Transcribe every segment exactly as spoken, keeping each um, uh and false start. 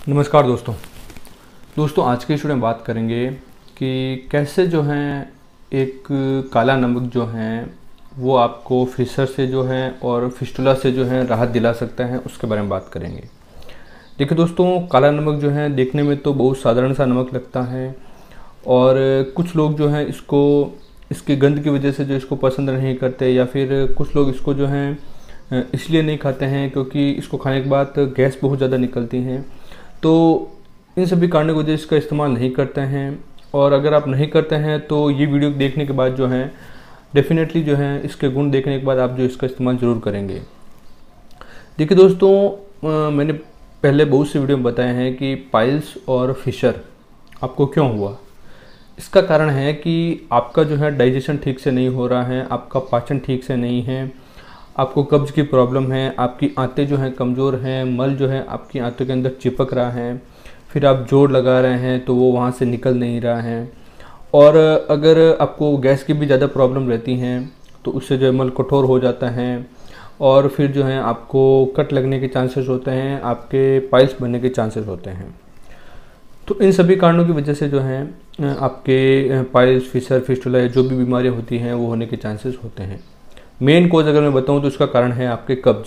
नमस्कार दोस्तों दोस्तों आज के वीडियो में बात करेंगे कि कैसे जो है एक काला नमक जो है वो आपको फिशर से जो है और फिस्टुला से जो है राहत दिला सकता है, उसके बारे में बात करेंगे। देखिए दोस्तों, काला नमक जो है देखने में तो बहुत साधारण सा नमक लगता है और कुछ लोग जो है इसको इसकी गंध की वजह से जो इसको पसंद नहीं करते, या फिर कुछ लोग इसको जो है इसलिए नहीं खाते हैं क्योंकि इसको खाने के बाद गैस बहुत ज़्यादा निकलती हैं। तो इन सभी कारणों की वजह से इसका इस्तेमाल नहीं करते हैं। और अगर आप नहीं करते हैं तो ये वीडियो देखने के बाद जो है डेफिनेटली जो है इसके गुण देखने के बाद आप जो इसका इस्तेमाल ज़रूर करेंगे। देखिए दोस्तों, आ, मैंने पहले बहुत से वीडियो में बताए हैं कि पाइल्स और फिशर आपको क्यों हुआ। इसका कारण है कि आपका जो है डाइजेशन ठीक से नहीं हो रहा है, आपका पाचन ठीक से नहीं है, आपको कब्ज़ की प्रॉब्लम है, आपकी आंतें जो हैं कमज़ोर हैं, मल जो है आपकी आंतों के अंदर चिपक रहा है, फिर आप जोड़ लगा रहे हैं तो वो वहाँ से निकल नहीं रहा है। और अगर आपको गैस की भी ज़्यादा प्रॉब्लम रहती हैं तो उससे जो है मल कठोर हो जाता है और फिर जो है आपको कट लगने के चांसेस होते हैं, आपके पाइल्स बनने के चांसेस होते हैं। तो इन सभी कारणों की वजह से जो है आपके पाइल्स, फिशर, फिस्टुला जो भी बीमारियाँ होती हैं वो होने के चांसेस होते हैं। मेन कोज अगर मैं बताऊं तो इसका कारण है आपके कब्ज,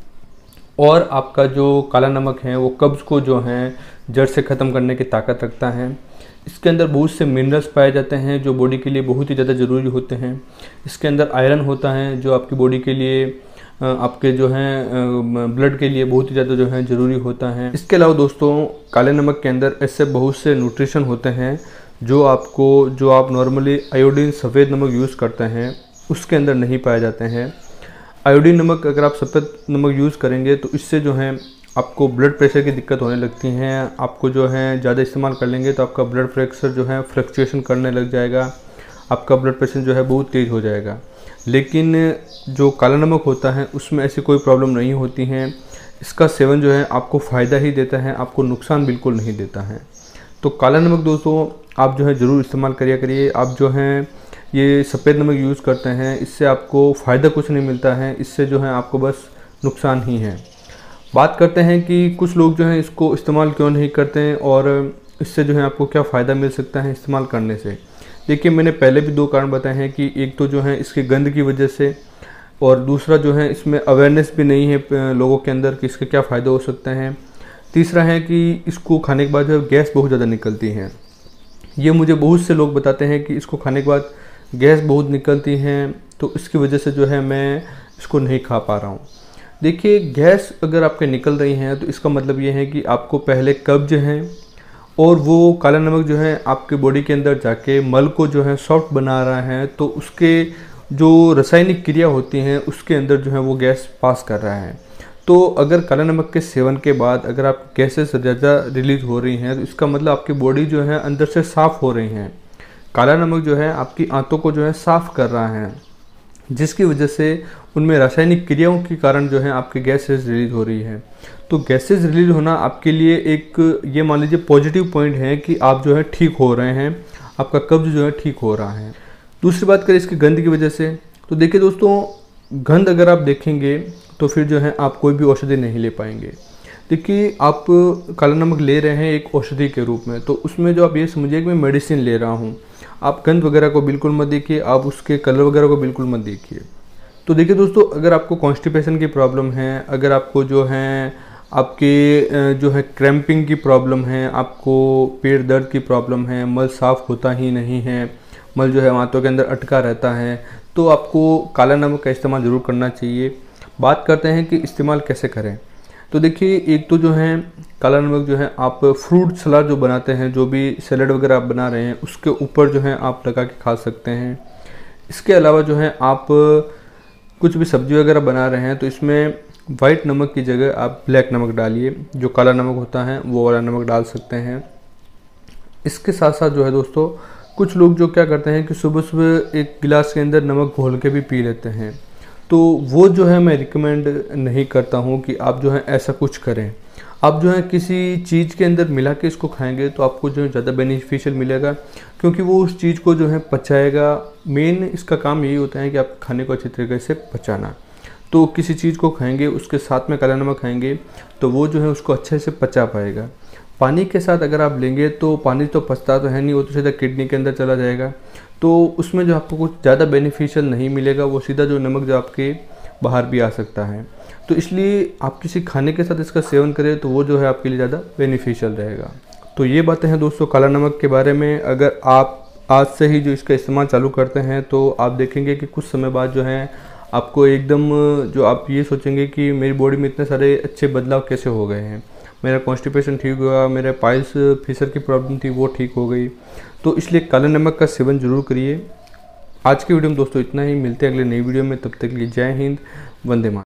और आपका जो काला नमक है वो कब्ज को जो है जड़ से ख़त्म करने की ताकत रखता है। इसके अंदर बहुत से मिनरल्स पाए जाते हैं जो बॉडी के लिए बहुत ही ज़्यादा ज़रूरी होते हैं। इसके अंदर आयरन होता है जो आपकी बॉडी के लिए, आपके जो है ब्लड के लिए बहुत ही ज़्यादा जो है ज़रूरी होता है। इसके अलावा दोस्तों, काले नमक के अंदर ऐसे बहुत से न्यूट्रिशन होते हैं जो आपको जो आप नॉर्मली आयोडीन सफ़ेद नमक यूज़ करते हैं उसके अंदर नहीं पाए जाते हैं। आयोडीन नमक अगर आप सफ़ेद नमक यूज़ करेंगे तो इससे जो है आपको ब्लड प्रेशर की दिक्कत होने लगती हैं। आपको जो है ज़्यादा इस्तेमाल कर लेंगे तो आपका ब्लड प्रेशर जो है फ्लक्चुएशन करने लग जाएगा, आपका ब्लड प्रेशर जो है बहुत तेज़ हो जाएगा। लेकिन जो काला नमक होता है उसमें ऐसी कोई प्रॉब्लम नहीं होती है। इसका सेवन जो है आपको फ़ायदा ही देता है, आपको नुकसान बिल्कुल नहीं देता है। तो काला नमक दोस्तों आप जो है ज़रूर इस्तेमाल करिए करिए। आप जो हैं ये सफ़ेद नमक यूज़ करते हैं, इससे आपको फ़ायदा कुछ नहीं मिलता है, इससे जो है आपको बस नुकसान ही है। बात करते हैं कि कुछ लोग जो हैं इसको इस्तेमाल क्यों नहीं करते हैं और इससे जो है आपको क्या फ़ायदा मिल सकता है इस्तेमाल करने से। देखिए, मैंने पहले भी दो कारण बताए हैं कि एक तो जो है इसके गंध की वजह से, और दूसरा जो है इसमें अवेयरनेस भी नहीं है लोगों के अंदर कि इसके क्या फ़ायदे हो सकते हैं। तीसरा है कि इसको खाने के बाद जो गैस बहुत ज़्यादा निकलती है। ये मुझे बहुत से लोग बताते हैं कि इसको खाने के बाद गैस बहुत निकलती हैं, तो इसकी वजह से जो है मैं इसको नहीं खा पा रहा हूँ। देखिए, गैस अगर आपके निकल रही हैं तो इसका मतलब ये है कि आपको पहले कब्ज है और वो काला नमक जो है आपके बॉडी के अंदर जाके मल को जो है सॉफ्ट बना रहा है, तो उसके जो रासायनिक क्रिया होती हैं उसके अंदर जो है वो गैस पास कर रहा है। तो अगर काला नमक के सेवन के बाद अगर आप गैसेस ज़्यादा रिलीज हो रही हैं तो इसका मतलब आपकी बॉडी जो है अंदर से साफ़ हो रही हैं। काला नमक जो है आपकी आंतों को जो है साफ़ कर रहा है, जिसकी वजह से उनमें रासायनिक क्रियाओं के कारण जो है आपकी गैसेस रिलीज हो रही है। तो गैसेस रिलीज होना आपके लिए एक, ये मान लीजिए, पॉजिटिव पॉइंट है कि आप जो है ठीक हो रहे हैं, आपका कब्ज जो है ठीक हो रहा है। दूसरी बात करें इसकी गंध की वजह से, तो देखिए दोस्तों, गंध अगर आप देखेंगे तो फिर जो है आप कोई भी औषधि नहीं ले पाएंगे। देखिए, आप काला नमक ले रहे हैं एक औषधि के रूप में, तो उसमें जो आप ये समझिए कि मैं मेडिसिन ले रहा हूँ। आप गंध वगैरह को बिल्कुल मत देखिए, आप उसके कलर वगैरह को बिल्कुल मत देखिए। तो देखिए दोस्तों, अगर आपको कॉन्स्टिपेशन की प्रॉब्लम है, अगर आपको जो है आपके जो है क्रैम्पिंग की प्रॉब्लम है, आपको पेट दर्द की प्रॉब्लम है, मल साफ़ होता ही नहीं है, मल जो है आंतों के अंदर अटका रहता है, तो आपको काला नमक का इस्तेमाल ज़रूर करना चाहिए। बात करते हैं कि इस्तेमाल कैसे करें। तो देखिए, एक तो जो है काला नमक जो है आप फ्रूट सलाद जो बनाते हैं, जो भी सैलड वगैरह आप बना रहे हैं उसके ऊपर जो है आप लगा के खा सकते हैं। इसके अलावा जो है आप कुछ भी सब्ज़ी वगैरह बना रहे हैं तो इसमें वाइट नमक की जगह आप ब्लैक नमक डालिए, जो काला नमक होता है वो वाला नमक डाल सकते हैं। इसके साथ साथ जो है दोस्तों, कुछ लोग जो क्या करते हैं कि सुबह सुबह एक गिलास के अंदर नमक घोल के भी पी लेते हैं, तो वो जो है मैं रिकमेंड नहीं करता हूँ कि आप जो है ऐसा कुछ करें। आप जो है किसी चीज़ के अंदर मिला के इसको खाएंगे तो आपको जो है ज़्यादा बेनिफिशियल मिलेगा, क्योंकि वो उस चीज़ को जो है पचाएगा। मेन इसका काम यही होता है कि आप खाने को अच्छी तरीके से पचाना। तो किसी चीज़ को खाएंगे उसके साथ में काला नमक खाएंगे तो वो जो है उसको अच्छे से पचा पाएगा। पानी के साथ अगर आप लेंगे तो पानी तो पचता तो है नहीं, वो तो सीधा किडनी के अंदर चला जाएगा, तो उसमें जो आपको कुछ ज़्यादा बेनिफिशियल नहीं मिलेगा, वो सीधा जो नमक जो आपके बाहर भी आ सकता है। तो इसलिए आप किसी खाने के साथ इसका सेवन करें तो वो जो है आपके लिए ज़्यादा बेनिफिशियल रहेगा। तो ये बातें हैं दोस्तों काला नमक के बारे में। अगर आप आज से ही जो इसका इस्तेमाल चालू करते हैं तो आप देखेंगे कि कुछ समय बाद जो है आपको एकदम जो आप ये सोचेंगे कि मेरी बॉडी में इतने सारे अच्छे बदलाव कैसे हो गए हैं, मेरा कॉन्स्टिपेशन ठीक हुआ, मेरे पाइल्स फिशर की प्रॉब्लम थी वो ठीक हो गई। तो इसलिए काले नमक का सेवन ज़रूर करिए। आज की वीडियो में दोस्तों इतना ही, मिलते हैं अगले नई वीडियो में, तब तक के लिए जय हिंद, वंदे मातरम।